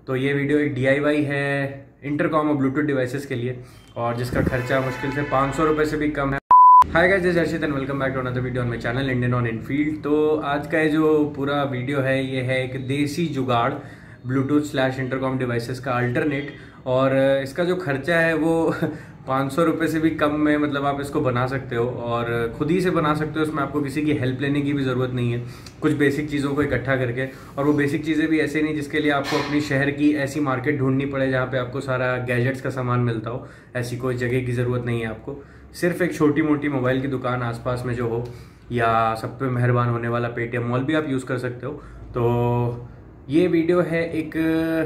तो ये वीडियो एक DIY है इंटरकॉम और ब्लूटूथ डिवाइसेस के लिए, और जिसका खर्चा मुश्किल से 500 रुपये से भी कम है। Hi guys, this is Harshit and welcome back to another video on my channel Indian on Enfield. तो आज का ये जो पूरा वीडियो है ये है एक देसी जुगाड़ ब्लूटूथ / इंटरकॉम डिवाइसेस का अल्टरनेट, और इसका जो खर्चा है वो 500 रुपये से भी कम में मतलब आप इसको बना सकते हो और खुद ही से बना सकते हो। इसमें आपको किसी की हेल्प लेने की भी ज़रूरत नहीं है, कुछ बेसिक चीज़ों को इकट्ठा करके। और वो बेसिक चीज़ें भी ऐसे नहीं जिसके लिए आपको अपनी शहर की ऐसी मार्केट ढूंढनी पड़े जहाँ पे आपको सारा गैजेट्स का सामान मिलता हो। ऐसी कोई जगह की ज़रूरत नहीं है आपको। सिर्फ एक छोटी मोटी मोबाइल की दुकान आसपास में जो हो, या सब पे मेहरबान होने वाला पेटीएम मॉल भी आप यूज़ कर सकते हो। तो ये वीडियो है एक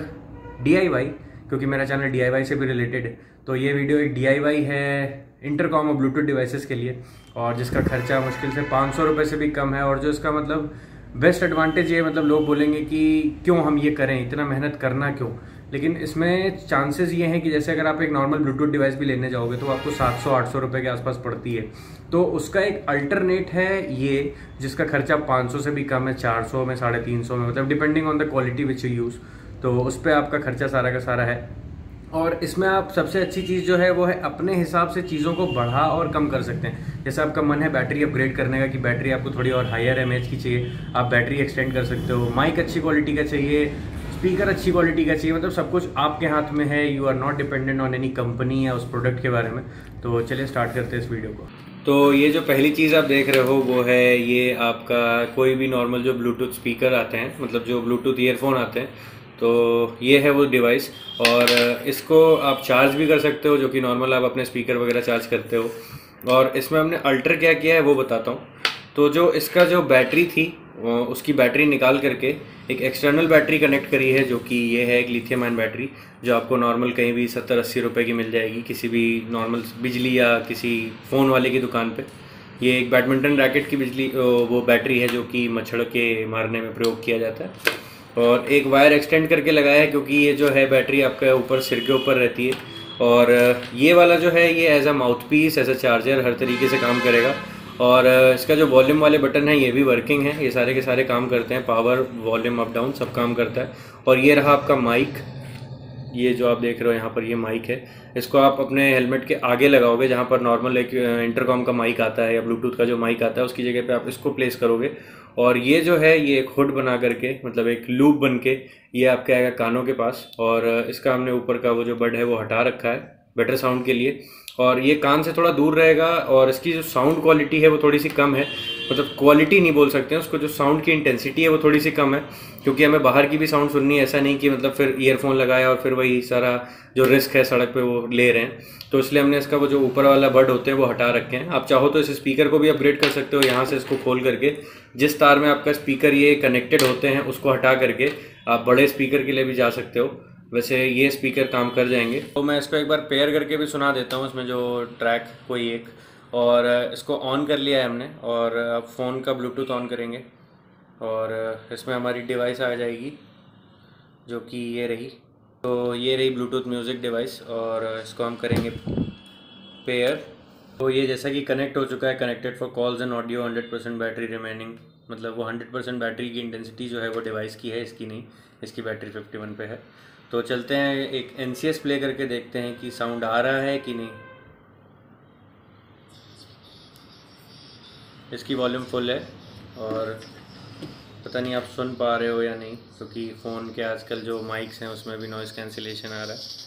DIY, क्योंकि मेरा चैनल DIY से भी रिलेटेड है। तो ये वीडियो एक DIY है इंटरकॉम और ब्लूटूथ डिवाइसेस के लिए, और जिसका खर्चा मुश्किल से 500 रुपये से भी कम है। और जो इसका मतलब बेस्ट एडवांटेज ये, मतलब लोग बोलेंगे कि क्यों हम ये करें, इतना मेहनत करना क्यों, लेकिन इसमें चांसेस ये हैं कि जैसे अगर आप एक नॉर्मल ब्लूटूथ डिवाइस भी लेने जाओगे तो आपको 700-800 रुपये के आसपास पड़ती है। तो उसका एक अल्टरनेट है ये, जिसका खर्चा 500 से भी कम है, 400 में, 350 में, मतलब depending on the quality which you use. तो उस पर आपका खर्चा सारा का सारा है। और इसमें आप सबसे अच्छी चीज़ जो है वो है अपने हिसाब से चीज़ों को बढ़ा और कम कर सकते हैं। जैसे आपका मन है बैटरी अपग्रेड करने का, कि बैटरी आपको थोड़ी और हायर एमएच की चाहिए, आप बैटरी एक्सटेंड कर सकते हो। माइक अच्छी क्वालिटी का चाहिए, स्पीकर अच्छी क्वालिटी का चाहिए, मतलब सब कुछ आपके हाथ में है। You are not dependent on any company या उस प्रोडक्ट के बारे में। तो चलिए स्टार्ट करते हैं इस वीडियो को। तो ये जो पहली चीज़ आप देख रहे हो वो है ये आपका कोई भी नॉर्मल जो ब्लूटूथ स्पीकर आते हैं, मतलब जो ब्लूटूथ ईयरफोन आते हैं, तो ये है वो डिवाइस। और इसको आप चार्ज भी कर सकते हो, जो कि नॉर्मल आप अपने स्पीकर वगैरह चार्ज करते हो। और इसमें हमने अल्टर क्या किया है वो बताता हूँ। तो जो इसका जो बैटरी थी उसकी बैटरी निकाल करके एक एक्सटर्नल बैटरी कनेक्ट करी है, जो कि ये है एक लिथियम आयन बैटरी, जो आपको नॉर्मल कहीं भी 70-80 रुपये की मिल जाएगी, किसी भी नॉर्मल बिजली या किसी फ़ोन वाले की दुकान पे। ये एक बैडमिंटन रैकेट की बिजली वो बैटरी है, जो कि मच्छर के मारने में प्रयोग किया जाता है। और एक वायर एक्सटेंड करके लगाया है, क्योंकि ये जो है बैटरी आपका ऊपर सिर के ऊपर रहती है। और ये वाला जो है ये as a mouth piece, as a charger हर तरीके से काम करेगा। और इसका जो वॉल्यूम वाले बटन है ये भी वर्किंग है, ये सारे के सारे काम करते हैं, पावर, वॉल्यूम अप डाउन सब काम करता है। और ये रहा आपका माइक, ये जो आप देख रहे हो यहाँ पर ये माइक है। इसको आप अपने हेलमेट के आगे लगाओगे, जहाँ पर नॉर्मल एक इंटरकॉम का माइक आता है या ब्लूटूथ का जो माइक आता है उसकी जगह पे आप इसको प्लेस करोगे। और ये जो है ये एक हुड बना करके, मतलब एक लूप बन के ये आपके आएगा कानों के पास। और इसका हमने ऊपर का वो जो बड है वो हटा रखा है बेटर साउंड के लिए, और ये कान से थोड़ा दूर रहेगा। और इसकी जो साउंड क्वालिटी है वो थोड़ी सी कम है, मतलब क्वालिटी नहीं बोल सकते हैं उसको, जो साउंड की इंटेंसिटी है वो थोड़ी सी कम है, क्योंकि हमें बाहर की भी साउंड सुननी है। ऐसा नहीं कि मतलब फिर ईयरफोन लगाया और फिर वही सारा जो रिस्क है सड़क पे वो ले रहे हैं। तो इसलिए हमने इसका वो जो ऊपर वाला बड होते हैं वो हटा रखे हैं। आप चाहो तो इस स्पीकर को भी अपग्रेड कर सकते हो, यहाँ से इसको खोल करके जिस तार में आपका स्पीकर ये कनेक्टेड होते हैं उसको हटा करके आप बड़े स्पीकर के लिए भी जा सकते हो। वैसे ये स्पीकर काम कर जाएंगे। तो मैं इसको एक बार पेयर करके भी सुना देता हूँ, इसमें जो ट्रैक कोई एक। और इसको ऑन कर लिया है हमने, और अब फ़ोन का ब्लूटूथ ऑन करेंगे और इसमें हमारी डिवाइस आ जाएगी, जो कि ये रही। तो ये रही ब्लूटूथ म्यूज़िक डिवाइस, और इसको हम करेंगे पेयर। तो ये जैसा कि कनेक्ट हो चुका है, connected for calls and audio, 100% battery remaining, मतलब वो 100% बैटरी की इंटेंसिटी जो है वो डिवाइस की है, इसकी नहीं। इसकी बैटरी 51 पे है। तो चलते हैं एक NCS प्ले करके देखते हैं कि साउंड आ रहा है कि नहीं। इसकी वॉल्यूम फुल है, और पता नहीं आप सुन पा रहे हो या नहीं, क्योंकि फ़ोन के आजकल जो माइक्स हैं उसमें भी नॉइज़ कैंसिलेशन आ रहा है।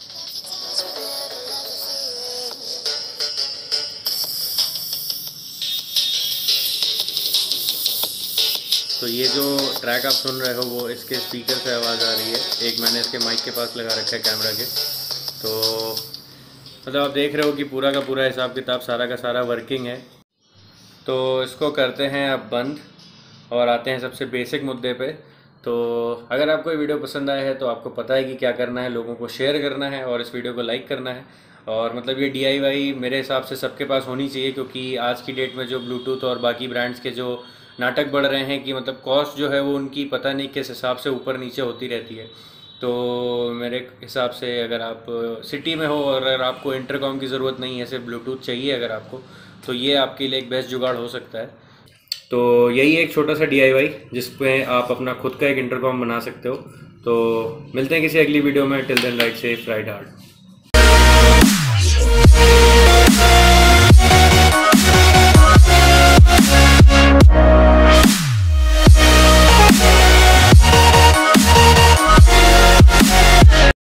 तो ये जो ट्रैक आप सुन रहे हो वो इसके स्पीकर से आवाज़ आ रही है, एक मैंने इसके माइक के पास लगा रखा है कैमरा के। तो मतलब आप देख रहे हो कि पूरा का पूरा हिसाब किताब सारा का सारा वर्किंग है। तो इसको करते हैं अब बंद, और आते हैं सबसे बेसिक मुद्दे पे। तो अगर आपको ये वीडियो पसंद आया है तो आपको पता है कि क्या करना है, लोगों को शेयर करना है और इस वीडियो को लाइक करना है। और मतलब ये DIY मेरे हिसाब से सबके पास होनी चाहिए, क्योंकि आज की डेट में जो ब्लूटूथ और बाकी ब्रांड्स के जो नाटक बढ़ रहे हैं कि मतलब कॉस्ट जो है वो उनकी पता नहीं किस हिसाब से ऊपर नीचे होती रहती है। तो मेरे हिसाब से अगर आप सिटी में हो और अगर आपको इंटरकॉम की ज़रूरत नहीं है, सिर्फ ब्लूटूथ चाहिए अगर आपको, तो ये आपके लिए एक बेस्ट जुगाड़ हो सकता है। तो यही एक छोटा सा DIY जिसमें आप अपना खुद का एक इंटरकॉम बना सकते हो। तो मिलते हैं किसी अगली वीडियो में। Till then ride safe ride hard.